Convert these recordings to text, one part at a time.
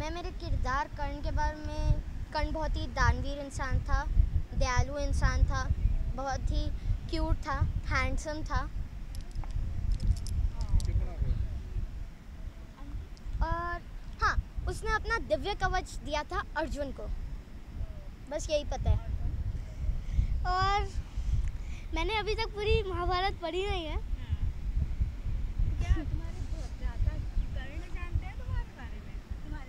मैं मेरे किरदार कर्ण के बारे में, कर्ण बहुत ही दानवीर इंसान था, दयालु इंसान था, बहुत ही क्यूट था, हैंडसम था। और हाँ, उसने अपना दिव्य कवच दिया था अर्जुन को, बस यही पता है। और मैंने अभी तक पूरी महाभारत पढ़ी नहीं है। क्या तुम्हारे भ्राता कर्ण जानते हैं तुम्हारे बारे में? तुम्हारे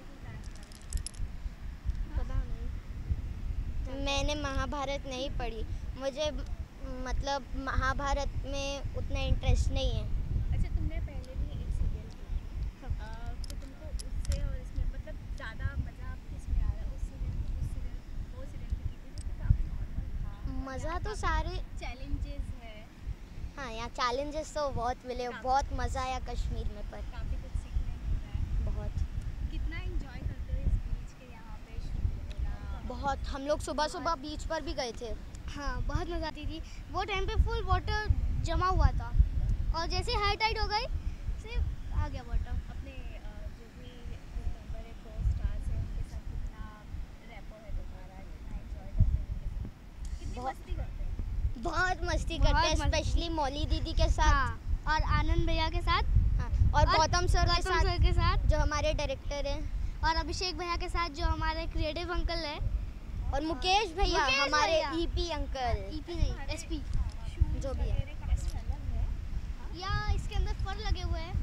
पता नहीं, मैंने महाभारत नहीं पढ़ी, मुझे मतलब महाभारत में उतना इंटरेस्ट नहीं है। अच्छा, तुमने पहले भी एक सीरियल की, तो तुमको उससे और इसमें मतलब ज़्यादा मज़ा किस में आ रहा है? वो सीरियल की थी तो काफ़ी नॉर्मल था। मज़ा तो सारे चैलेंजेस है। हाँ, यहाँ चैलेंजेस तो बहुत मिले, बहुत मज़ा आया कश्मीर में, पर काफ़ी कुछ सीखने को मिला है। बहुत कितना एंजॉय करते हो इस बीच के यहाँ पे शूट होना? बहुत। हम लोग सुबह सुबह बीच पर भी गए थे। हाँ बहुत मज़ा आती थी। वो टाइम पे फुल वाटर जमा हुआ था और जैसे हाई टाइड हो गई सिर्फ आ गया वाटर। अपने जो भी बड़े को स्टार्स हैं उनके साथ कितना रैपो है तुम्हारा? कितना एंजॉय करते हैं उनके साथ? कितनी मस्ती करते हैं? बहुत मस्ती करते हैं, स्पेशली मौली दीदी के साथ। हाँ, और आनंद भैया के साथ। हाँ, और गौतम सर के साथ जो हमारे डायरेक्टर हैं, और अभिषेक भैया के साथ जो हमारे क्रिएटिव अंकल है, और मुकेश भैया हमारे ईपी अंकल, ईपी नहीं एसपी जो भी है। या इसके अंदर फर लगे हुए हैं।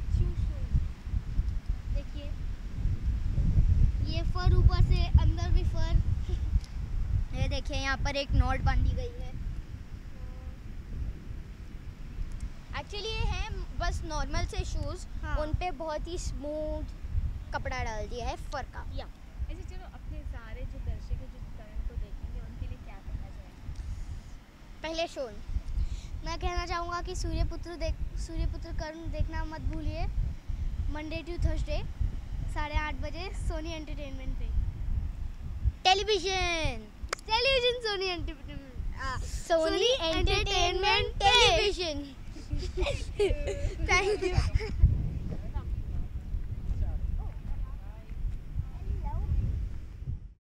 देखिए ये फर, ऊपर से अंदर भी फर। ये देखिए यहाँ पर एक नॉट बांधी गई है। एक्चुअली ये है बस नॉर्मल से शूज़, हाँ। उन पे बहुत ही स्मूथ कपड़ा डाल दिया है फर का। या ऐसे चलो, अपने सारे जो दर्शक हैं जो कर्ण को देखेंगे उनके लिए क्या कहना चाहेंगे? पहले शोन मैं कहना चाहूँगा कि सूर्यपुत्र कर्ण देखना मत भूलिए। मंडे टू थर्सडे 8:30 बजे सोनी एंटरटेनमेंट पे। Television Sony Entertainment, Sony Entertainment television. Thank you.